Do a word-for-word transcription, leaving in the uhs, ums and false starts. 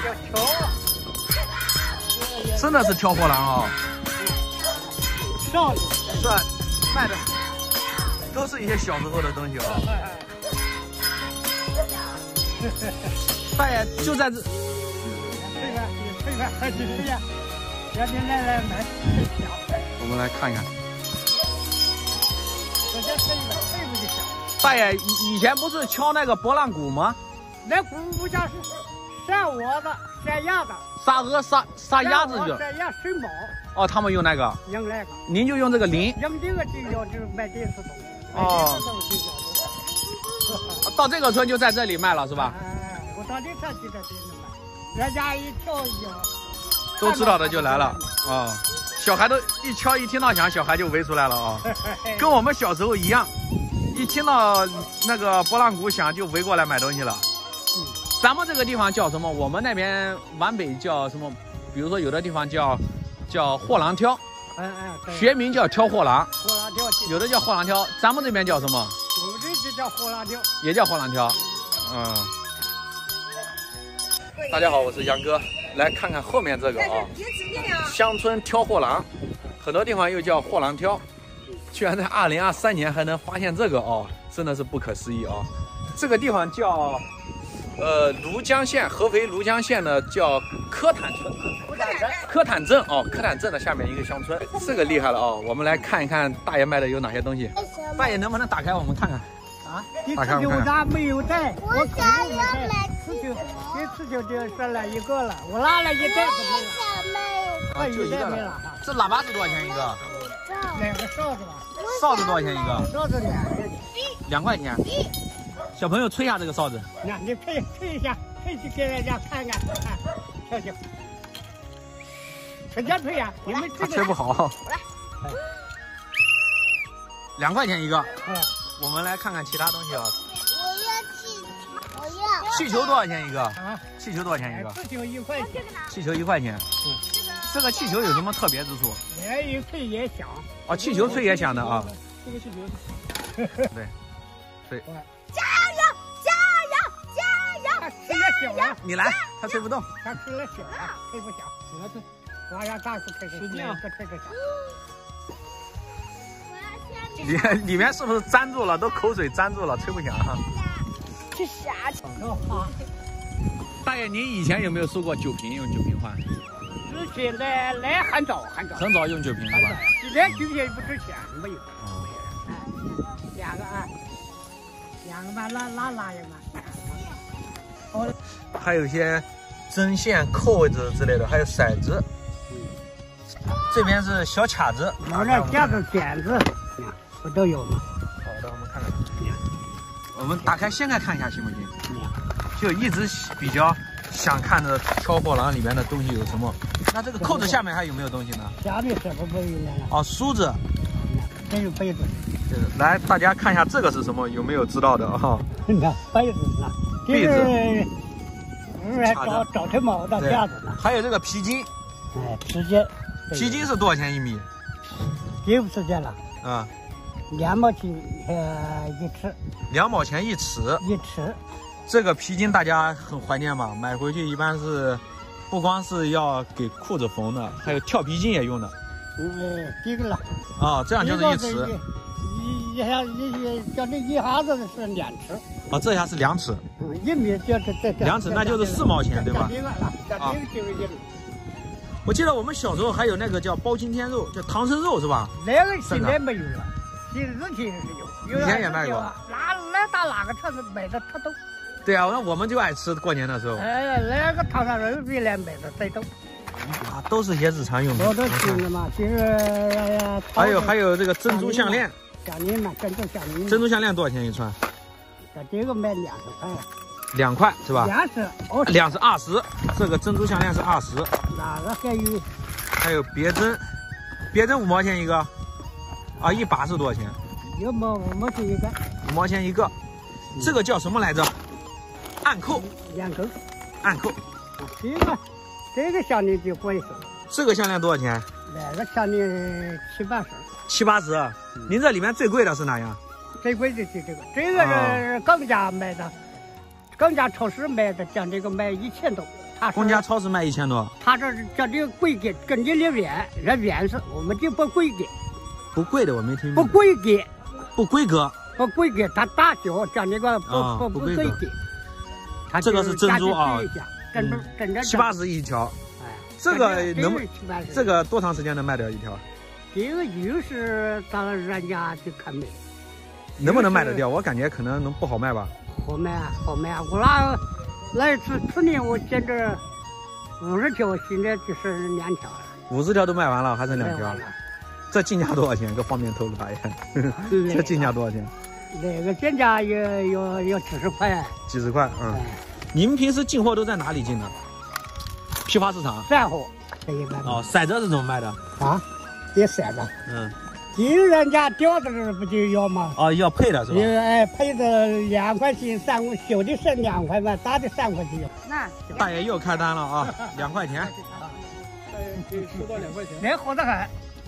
真的是挑货郎啊！ 上是吧？卖的都是一些小时候的东西啊。大爷就在这。 退吧，退吧，快去退呀！别别来来买， 我们来看一看。 我先退吧，退不就行？ 大爷以以前不是敲那个拨浪鼓吗？ 那鼓不像是扇窝子、扇鸭子。 杀鹅、杀杀鸭子就， 这鸭水猫。 哦，他们用那个， 用那个， 您就用这个铃。 用这个就要就是卖电视东西。 哦。到这个村就在这里卖了是吧？ 哎，我到这村就在这里卖，人家一跳一摇， 都知道的就来了啊、哦。小孩都一敲一听到响，小孩就围出来了啊、哦，跟我们小时候一样，一听到那个拨浪鼓响就围过来买东西了。 咱们这个地方叫什么？我们那边皖北叫什么？比如说有的地方叫叫货郎挑， 嗯嗯， 学名叫挑货郎， 货郎挑， 有的叫货郎挑，咱们这边叫什么？ 我们这就叫货郎挑， 也叫货郎挑。嗯。大家好，我是杨哥，来看看后面这个啊，乡村挑货郎，很多地方又叫货郎挑，居然在二零二三年还能发现这个哦，真的是不可思议啊！这个地方叫。 呃，庐江县合肥庐江县呢叫科坦村，科坦镇哦，科坦镇的下面一个乡村，这个厉害了哦。我们来看一看大爷卖的有哪些东西。大爷能不能打开我们看看？ 啊，你刺球咱没有带，我想要买刺球，你刺球就剩了一个了，我拿了一袋子没了， 啊，就一个了。这喇叭是多少钱一个？ 两个哨子吧。 哨子多少钱一个？ 哨子两块钱。 两块钱。 小朋友吹一下这个哨子， 那你吹吹一下，吹去给人家看看，看，瞧瞧，人家吹呀，你们吹吹不好。 来， 两块钱一个。 嗯， 我们来看看其他东西啊。 我要气，我要气球多少钱一个？ 啊， 气球多少钱一个？ 气球一块钱。 气球一块钱。嗯，这个气球有什么特别之处？ 也一吹也响。 哦，气球吹也响的啊。 这个气球。 对，吹。 加油！加油！加油！ 吹了小了， 你来，他吹不动。 他吹了小了，吹不响，你来吹。我让大叔吹吹，使劲可吹个响。 里里面是不是粘住了？都口水粘住了，吹不响哈。 这啥？ 大爷，您以前有没有收过酒瓶？用酒瓶换？ 之前来来很早很早。 很早用酒瓶是吧？ 现在酒瓶不值钱，没有。哦。两个啊。 两个吧，拉拉拉一个。哦， 还有一些针线、扣子之类的，还有骰子。这边是小卡子， 我这夹子、剪子，不都有吗？ 好的，我们看看。我们打开掀开看一下行不行？就一直比较想看着挑货郎里面的东西有什么。那这个扣子下面还有没有东西呢？ 下面什么没有了？ 哦，梳子。 这有杯子。 来，大家看一下这个是什么？有没有知道的啊？ 你看杯子呢， 被子， 是找找成毛的架子呢。 还有这个皮筋， 哎，直接皮筋是多少钱一米？ 几五十钱了啊， 两毛钱呃一尺， 两毛钱一尺， 一尺。 这个皮筋大家很怀念吧？买回去一般是不光是要给裤子缝的，还有跳皮筋也用的。 嗯，这个了。 啊，这样就是一尺。 一下一一叫这一下子是两尺， 啊，这下是两尺， 嗯，一米就是这这两尺，那就是四毛钱，对吧？ 啊， 我记得我们小时候还有那个叫包青天肉，叫唐僧肉是吧？ 那个现在没有了，现在之前是有， 以前也卖过。 哪哪打哪个车子买的特多？ 对啊，那我们就爱吃，过年的时候。 哎，那个唐僧肉比那买的最多。 啊，都是些日常用品。 我都听了嘛，就是还有还有这个珍珠项链。 项链嘛，珍珠项链。 珍珠项链多少钱一串？ 这个卖两十块。 两块是吧？ 两十，哦， 两是二十。这个珍珠项链是二十。 哪个还有？ 还有别针，别针五毛钱一个。啊，一把是多少钱？ 一毛五毛钱一个。 五毛钱一个。这个叫什么来着？暗扣。 暗扣。 暗扣。 这个这个项链就贵些。 这个项链多少钱？ 那个项链七八十。 七八十，您这里面最贵的是哪样？ 最贵的就这个，这个是更加卖的，更加超市卖的，像这个卖一千多，他他公家超市卖一千多。 他这这里贵给跟你的面，这面是我们就不贵给。 不贵的我没听。 不贵给， 不规格。 不贵给，他大小叫那个不、啊、不不贵给。 这个是珍珠啊， 跟着跟着七八十一条。哎，这个能这个多长时间能卖掉一条？ 这个鱼是到人家就看没。 能不能卖得掉？我感觉可能能不好卖吧。 好卖啊，好卖啊！我那那一次去年我捡着五十条，现在只剩两条了。 五十条都卖完了，还剩两条。这进价多少钱？搁方便透露一下。这进价多少钱？ 那个进价要要要几十块。 几十块，嗯。你们平时进货都在哪里进的？批发市场。 散货。 哦，骰子是怎么卖的？ 啊，也骰子。 嗯。 进人家钓的时候不就要吗？ 哦，要配的是吧？ 哎，配的两块钱三，小的是两块嘛，大的三块钱。 那大爷又开单了啊，两块钱。 大爷可以收到两块钱。 那好得很。